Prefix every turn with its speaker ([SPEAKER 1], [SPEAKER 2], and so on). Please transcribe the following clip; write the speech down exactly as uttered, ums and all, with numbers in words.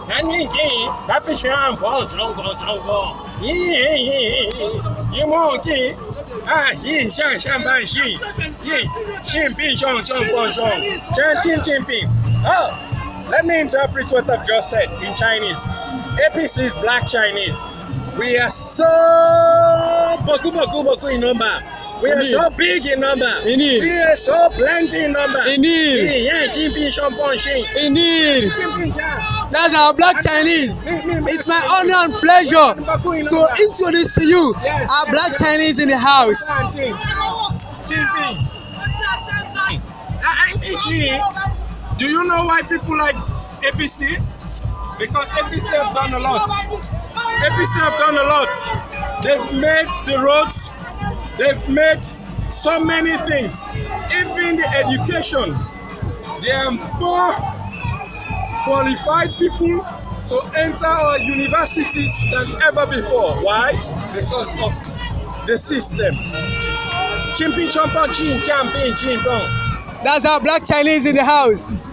[SPEAKER 1] And you can, Papa Sham, Paul, John, John, John. You won't get. Ah, Yin Shang Shang Ban Shi. Yin, Xin Ping Shong Chong Pong Shong. Chen Tin Chin Ping. Oh, let me interpret what I've just said in Chinese. A P C is Black Chinese. We are so boku boku boku in number. We are so big in number.
[SPEAKER 2] Indeed.
[SPEAKER 1] We are so plenty in number.
[SPEAKER 2] Indeed.
[SPEAKER 1] Indeed.
[SPEAKER 2] Indeed. That's our Black Chinese. It's my honor and pleasure to introduce to you our Black Chinese in the house.
[SPEAKER 1] Do you know why people like A P C? Because A P C have done a lot. A P C have done a lot. They've made the roads. They've made so many things. Even the education. There are more qualified people to enter our universities than ever before. Why? Because of the system. Chimping chompa chin champing chimpong.
[SPEAKER 2] That's our Black Chinese in the house.